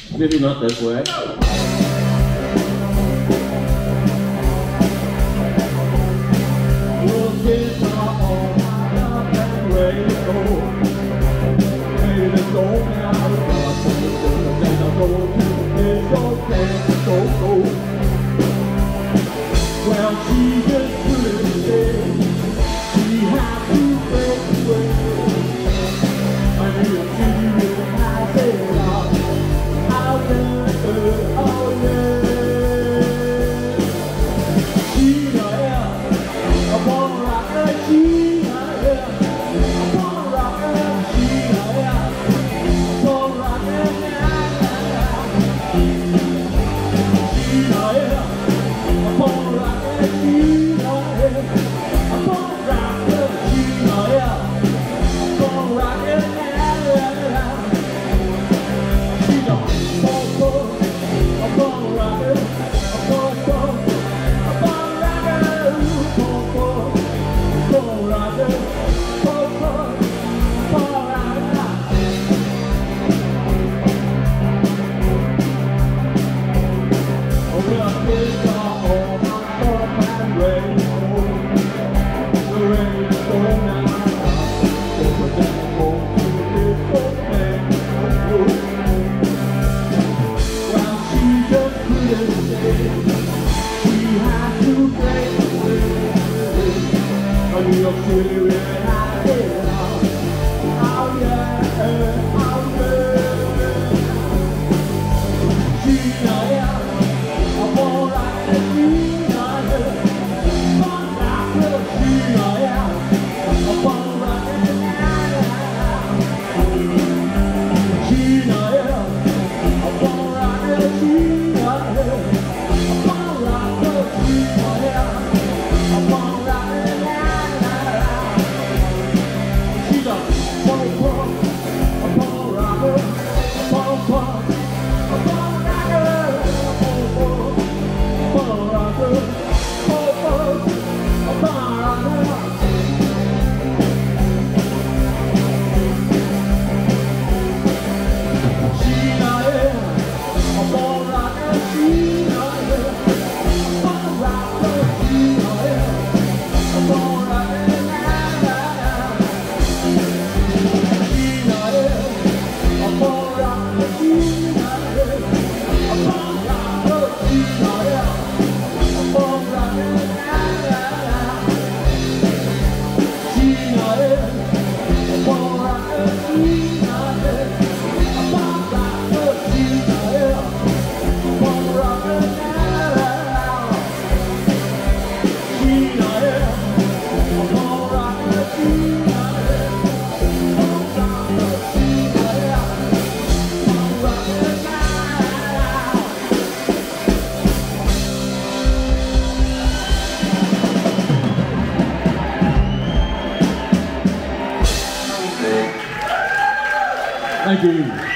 Maybe not this way. Well, she just couldn't stay. She had to break away. I knew she really had it all. Oh yeah, oh yeah. Sheena, yeah, I'm on rocker. Sheena, yeah, I'm on rocker. Sheena, yeah, I'm on rocker. Sheena, yeah, I'm on rocker. Sheena, yeah, I'm on rocker. Sheena, yeah, I'm on rocker. Thank you.